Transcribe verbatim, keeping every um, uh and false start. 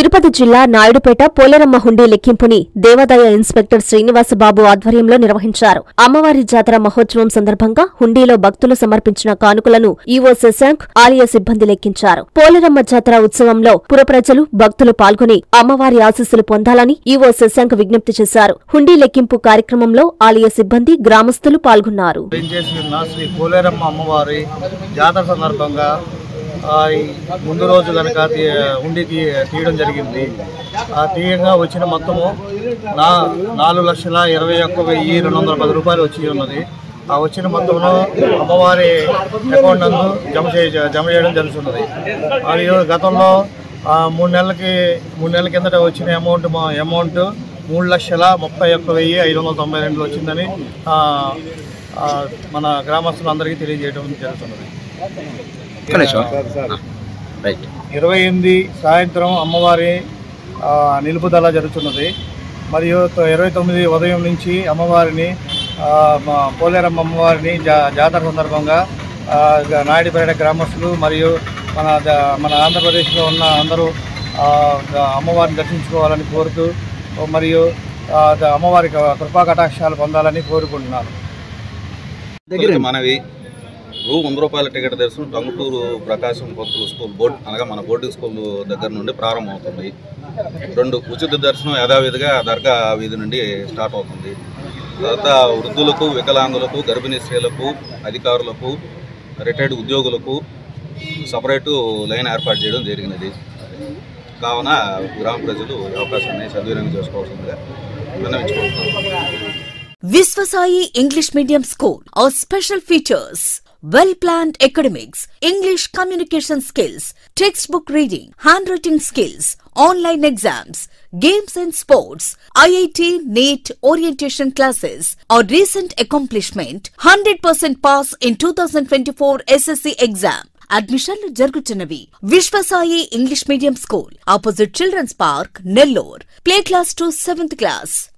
తిరుపతి జిల్లా నాయుడుపేట పోలేరమ్మ హుండీ లెక్కింపుని దేవాదాయ ఇన్స్పెక్టర్ శ్రీనివాసబాబు ఆధ్వర్యంలో నిర్వహించారు. అమ్మవారి జాతర మహోత్సవం సందర్భంగా హుండీలో భక్తులు సమర్పించిన కానుకలను ఈవో శశాంక్, ఆలయ సిబ్బంది లెక్కించారు. పోలేరమ్మ జాతర ఉత్సవంలో పురప్రజలు, భక్తులు పాల్గొని అమ్మవారి ఆశీస్సులు పొందాలని ఈవో శశాంక్ విజ్ఞప్తి చేశారు. హుండీ లెక్కింపు కార్యక్రమంలో ఆలయ సిబ్బంది, గ్రామస్తులు పాల్గొన్నారు. ముందు రోజు కనుక ఉండి తీయడం జరిగింది. ఆ తీయంగా వచ్చిన మొత్తము నా నాలుగు లక్షల ఇరవై ఒక్క వెయ్యి రెండు వందల పది రూపాయలు వచ్చి ఉన్నది. ఆ వచ్చిన మొత్తంలో అమ్మవారి అకౌంట్ నందు జమ చే జమ చేయడం జరుగుతున్నది. మరియు గతంలో మూడు నెలలకి మూడు నెలల కిందట వచ్చిన అమౌంట్ అమౌంట్ మూడు లక్షల ముప్పై ఒక్క వెయ్యి ఐదు వందల తొంభై రెండు వచ్చిందని మన గ్రామస్తులందరికీ తెలియజేయడం జరుగుతున్నది. ఇరవై ఎనిమిది సాయంత్రం అమ్మవారి నిలుపుదల జరుగుతున్నది. మరియు ఇరవై తొమ్మిది ఉదయం నుంచి అమ్మవారిని పోలేరమ్మ అమ్మవారిని జా జాతర సందర్భంగా నాయుడుపేట గ్రామస్తులు మరియు మన మన ఆంధ్రప్రదేశ్లో ఉన్న అందరూ అమ్మవారిని దర్శించుకోవాలని కోరుతూ మరియు అమ్మవారి కృపా కటాక్షాలు పొందాలని కోరుకుంటున్నాను. మనవి రూ వంద రూపాయల టికెట్ దర్శనం టంగుటూరు ప్రకాశం పంతులు స్కూల్ బోర్డు అనగా మన బోర్డింగ్ స్కూల్ దగ్గర నుండి ప్రారంభమవుతుంది. రెండు ఉచిత దర్శనం యథావిధిగా దర్గా వీధి నుండి స్టార్ట్ అవుతుంది. తర్వాత వృద్ధులకు, వికలాంగులకు, గర్భిణీ స్త్రీలకు, అధికారులకు, రిటైర్డ్ ఉద్యోగులకు సపరేటు లైన్ ఏర్పాటు చేయడం జరిగినది. కావున గ్రామ ప్రజలు ఈ అవకాశాన్ని సద్వినియోగం చేసుకోవాల్సిందిగా విన్నవించుకుంటున్నాను. Viswasai English Medium School. Our special features: well-planned academics, English communication skills, textbook reading, handwriting skills, online exams, games and sports, I I T, NEET, orientation classes. Our recent accomplishment: one hundred percent pass in twenty twenty-four S S C exam. అడ్మిషన్లు జరుగుతున్నవి. Vishwasai English medium school, opposite children's park, Nellore. Play class to seventh class.